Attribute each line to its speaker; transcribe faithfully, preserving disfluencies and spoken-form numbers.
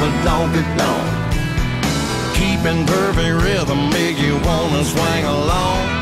Speaker 1: but don't get long. Keeping perfect rhythm make you wanna swing along.